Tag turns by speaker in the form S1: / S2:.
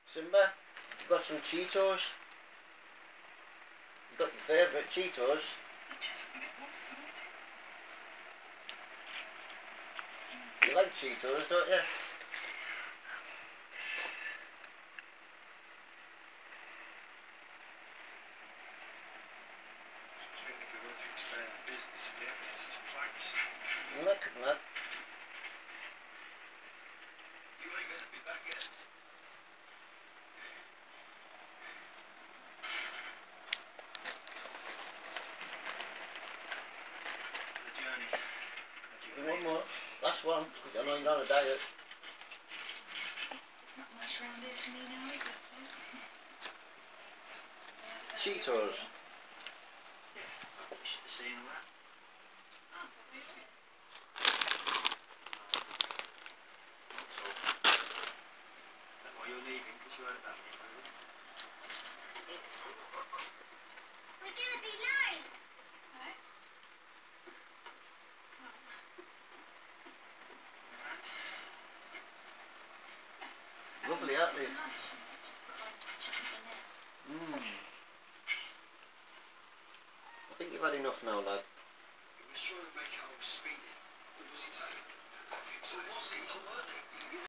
S1: Simba, you've got some Cheetos. You've got your favourite Cheetos. You like Cheetos, don't you? Look at that. One more. Last one. I know you're on a diet.
S2: Not much around here for me now, is there?
S1: Cheetos.
S3: You should have seen that. So, that's why you're leaving, because you heard about me, really.
S2: We're gonna be late.
S1: Lovely, aren't they? I think you've had enough now, lad.
S3: He was trying to make out I was speeding. What was he taking? So was he?